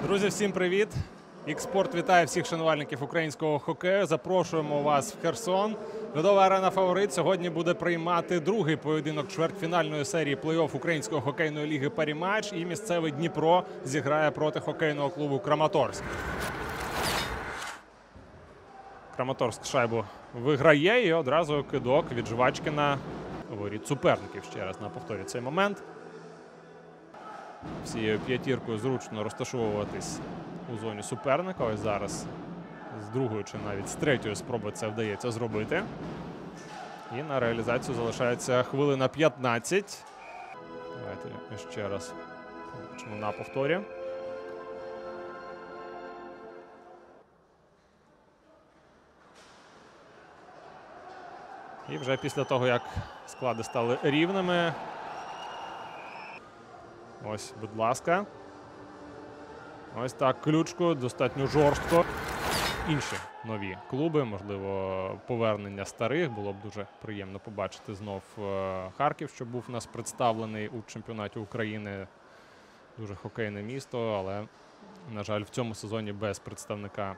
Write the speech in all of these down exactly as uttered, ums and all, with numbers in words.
Друзі, всім привіт! Ікспорт вітає всіх шанувальників українського хокею. Запрошуємо вас в Херсон. Льодова арена «Фаворит» сьогодні буде приймати другий поєдинок чвертьфінальної серії плей-офф Української хокейної ліги «Паріматч». І місцевий Дніпро зіграє проти хокейного клубу «Краматорськ». Краматорськ шайбу виграє і одразу кидок від Жвачкіна у воріт суперників. Ще раз на повторі цей момент. Всією п'ятіркою зручно розташовуватись у зоні суперника. Ось зараз з другої чи навіть з третьої спроби це вдається зробити. І на реалізацію залишається хвилина п'ятнадцять. Давайте ще раз побачимо на повторі. І вже після того, як склади стали рівними. Ось, будь ласка. Ось так, ключко, достатньо жорстко. Інші нові клуби, можливо, повернення старих. Було б дуже приємно побачити знов Харків, що був у нас представлений у чемпіонаті України. Дуже хокейне місто, але, на жаль, в цьому сезоні без представника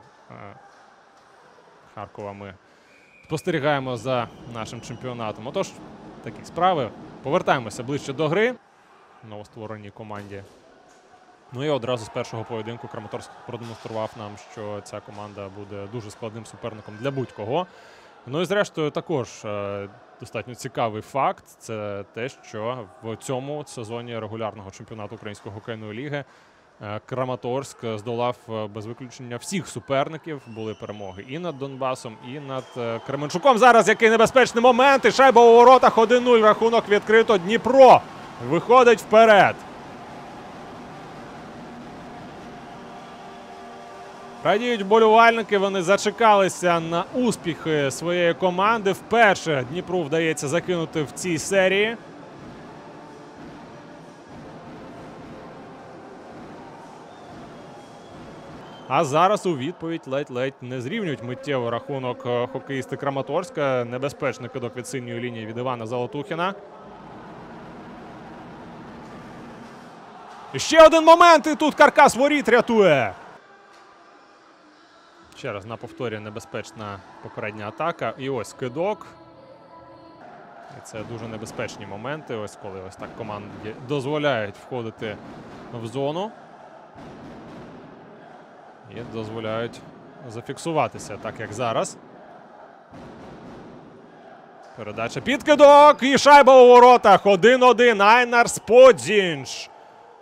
Харкова ми спостерігаємо за нашим чемпіонатом. Отож, такі справи. Повертаємося ближче до гри. Новоствореній команді. Ну і одразу з першого поєдинку Краматорськ продемонстрував нам, що ця команда буде дуже складним суперником для будь-кого. Ну і зрештою також е, достатньо цікавий факт. Це те, що в цьому сезоні регулярного чемпіонату Української хокейної ліги е, Краматорськ здолав без виключення всіх суперників. Були перемоги і над Донбасом, і над е, Кременчуком. Зараз який небезпечний момент. І шайба у воротах. один нуль. Рахунок відкрито. Дніпро виходить вперед. Радіють вболівальники, вони зачекалися на успіхи своєї команди. Вперше Дніпру вдається закинути в цій серії. А зараз у відповідь ледь-ледь не зрівнюють миттєво рахунок хокеїсти Краматорська. Небезпечний кидок від синьої лінії від Івана Золотухіна. І ще один момент, і тут каркас воріт рятує. Ще раз на повторі небезпечна попередня атака. І ось кидок. І це дуже небезпечні моменти. Ось коли ось так команді дозволяють входити в зону. І дозволяють зафіксуватися, так як зараз. Передача під кидок. І шайба у воротах. один один. Айнар Сподзінш.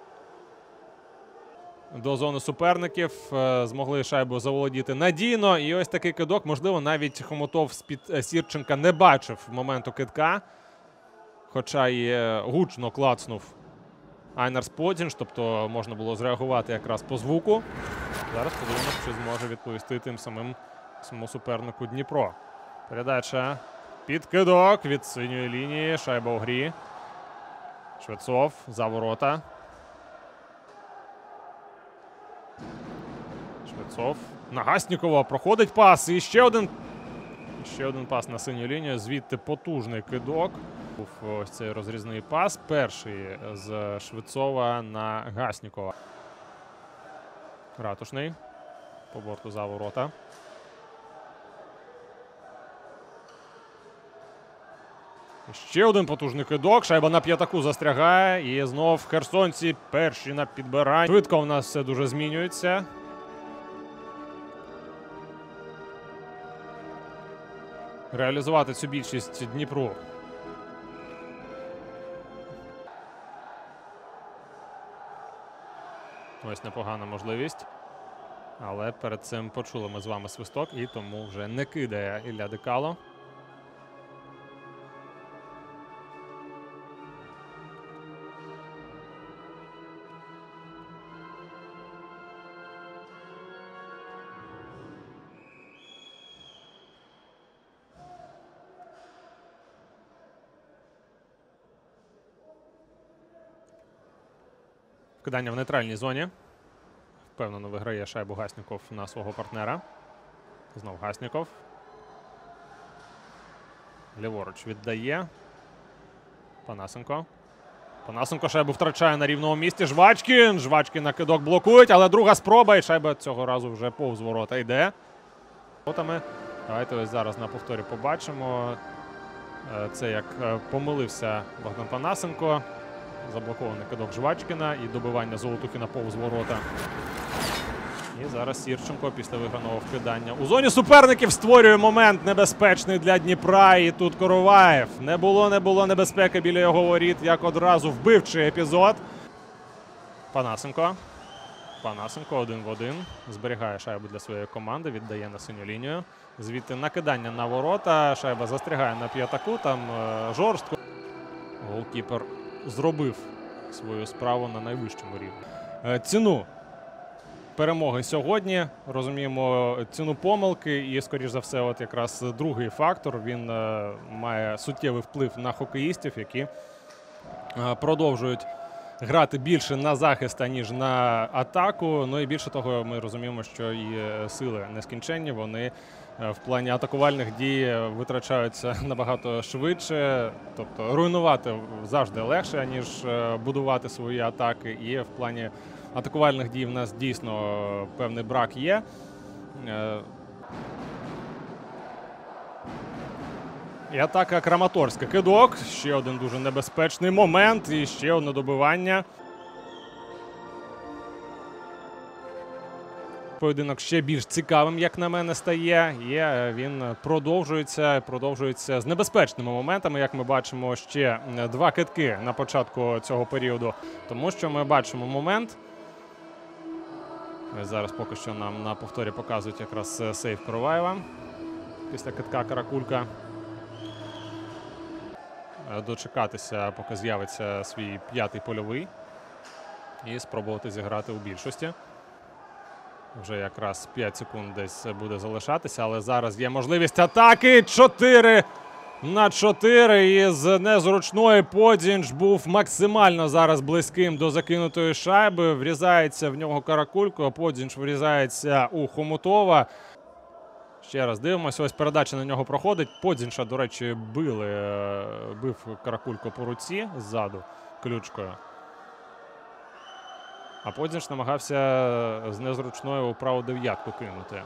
До зони суперників. Змогли шайбу заволодіти надійно. І ось такий кидок. Можливо, навіть Хомутов з-під Сірченка не бачив моменту кидка. Хоча і гучно клацнув Айнар Сподзінш. Тобто можна було зреагувати якраз по звуку. Зараз подивимося, чи зможе відповісти тим самим своєму супернику Дніпро. Передача під кидок від синьої лінії. Шайба у грі. Швецов за ворота. Швецов. На Гаснікова проходить пас. І ще один, ще один пас на синю лінію. Звідти потужний кидок. Був ось цей розрізний пас. Перший з Швецова на Гаснікова. Ратушний. По борту за ворота. Ще один потужний кидок. Шайба на п'ятаку застрягає. І знов херсонці перші на підбиранні. Швидко у нас все дуже змінюється. Реалізувати цю більшість Дніпру. Ось непогана можливість. Але перед цим почули ми з вами свисток, і тому вже не кидає Ілля Дикало. Кидання в нейтральній зоні. Впевнено виграє шайбу Гасніков на свого партнера. Знов Гасніков. Ліворуч віддає. Панасенко. Панасенко шайбу втрачає на рівному місці. Жвачкін. Жвачкін на кидок блокують, але друга спроба. І шайба цього разу вже повз ворота йде. Давайте ось зараз на повторі побачимо. Це як помилився Богдан Панасенко. Заблокований кидок Жвачкіна і добивання Золотухіна повз ворота. І зараз Сірченко після виграного вкидання у зоні суперників створює момент небезпечний для Дніпра. І тут Короваєв. Не було, не було небезпеки біля його воріт, як одразу вбивчий епізод. Панасенко. Панасенко один в один. Зберігає шайбу для своєї команди, віддає на синю лінію. Звідти накидання на ворота. Шайба застрягає на п'ятаку, там е, жорстко. Голкіпер зробив свою справу на найвищому рівні. Е, ціну перемоги сьогодні. Розуміємо ціну помилки і, скоріш за все, от якраз другий фактор. Він е, має суттєвий вплив на хокеїстів, які е, продовжують грати більше на захист, ніж на атаку. Ну і більше того, ми розуміємо, що і сили нескінченні. Вони в плані атакувальних дій витрачаються набагато швидше. Тобто руйнувати завжди легше, ніж будувати свої атаки. І в плані атакувальних дій в нас дійсно певний брак є. І атака Краматорська. Кидок. Ще один дуже небезпечний момент. І ще одне добивання. Поєдинок ще більш цікавим, як на мене, стає. І він продовжується, продовжується з небезпечними моментами, як ми бачимо, ще два кидки на початку цього періоду. Тому що ми бачимо момент. Зараз поки що нам на повторі показують якраз сейв Короваєва. Після кидка Каракулька. Дочекатися, поки з'явиться свій п'ятий польовий. І спробувати зіграти у більшості. Вже якраз п'ять секунд десь буде залишатися, але зараз є можливість атаки. чотири на чотири. І з незручної Подзінж був максимально зараз близьким до закинутої шайби. Врізається в нього Каракулько, а Подзінж врізається у Хомутова. Ще раз дивимося, ось передача на нього проходить. Подзінша, до речі, били, бив Каракулько по руці ззаду ключкою. А Подзінш намагався з незручної у праву дев'ятку кинути.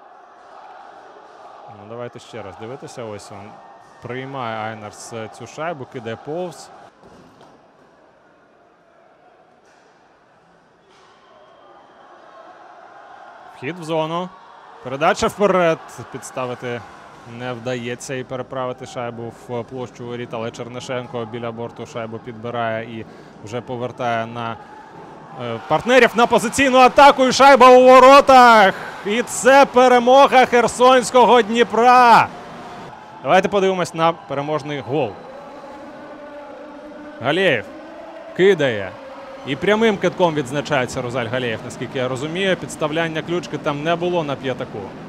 Ну, давайте ще раз дивитися. Ось він приймає Айнарс цю шайбу, кидає повз. Вхід в зону. Передача вперед. Підставити не вдається і переправити шайбу в площу воріт, але Чернишенко біля борту шайбу підбирає і вже повертає на партнерів на позиційну атаку. І шайба у воротах. І це перемога херсонського Дніпра. Давайте подивимось на переможний гол. Галєєв кидає. І прямим кидком відзначається Розаль Галєєв, наскільки я розумію. Підставляння ключки там не було на п'ятаку.